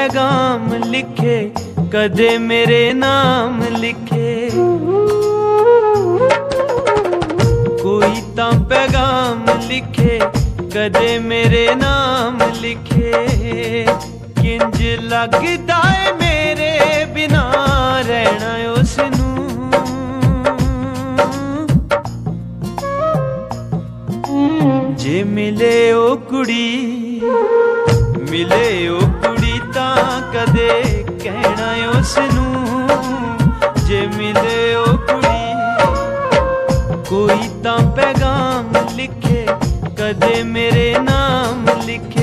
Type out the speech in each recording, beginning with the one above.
पैगाम लिखे, कदे मेरे नाम लिखे। कोई तां पैगाम लिखे, कदे मेरे नाम लिखे। किंज लगदा है मेरे बिना रहना उसनू, जे मिले ओ कुड़ी, मिले ओ कुड़ी तां कदे कहना उसनू, जे मिले ओ कुड़ी। कोई तां पैगाम लिखे, कदे मेरे नाम लिखे।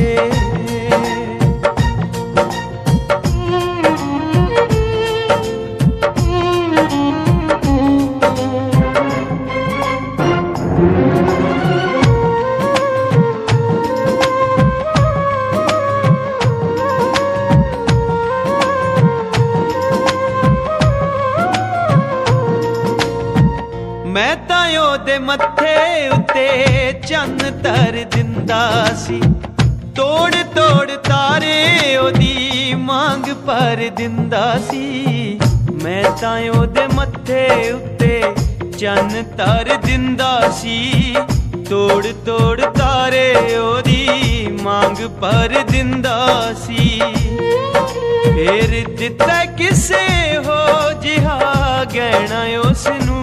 मैं तां ओदे मत्थे उत्ते चन्न तर दिंदा सी, तोड़ तोड़ तारे ओदी मांग पर दिंदा सी। मैं तां ओदे मत्थे उत्ते चन्न तर दिंदा सी, तोड़ तोड़ तारे ओदी मांग पर दिंदा सी। फेर दिता किसे हो जिहा गहना उसनू,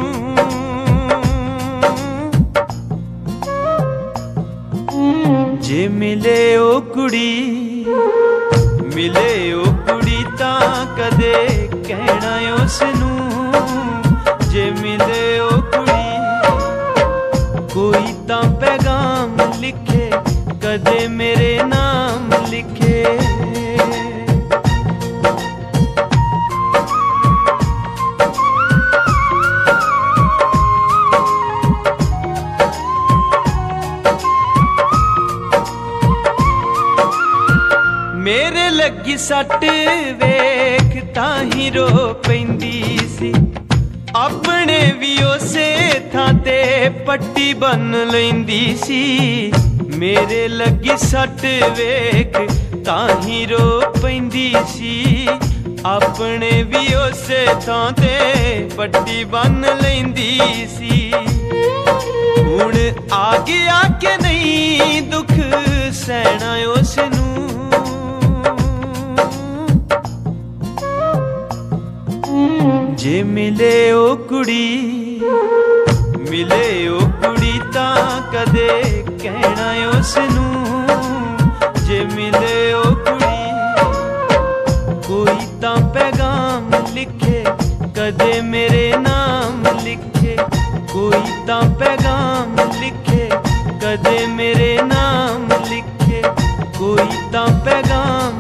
जे मिले ओ कुड़ी, मिले ओ कुड़ी तां कदे कहना उसनू, जे मिले ओ कुड़ी। कोई तां पैगाम लिखे, कदे मेरे नाम लिखे। मेरे लगी सट वेख ताही रो पैंदी सी, अपने भी उसे थां ते पट्टी बन लैंदी सी। मेरे लगी सट वेख ताही रो पैंदी सी, अपने भी उसे थां ते पट्टी बन लैंदी सी। हुण आ गया के नहीं दुख सहना उसनू, जे मिले ओ कुड़ी, मिले ओ कुड़ी तां कदे कहना उसनू, जे मिले ओ कुड़ी। कोई तां पैगाम लिखे, कदे मेरे नाम लिखे। कोई तां पैगाम लिखे, कदे मेरे नाम लिखे। कोई तां पैगाम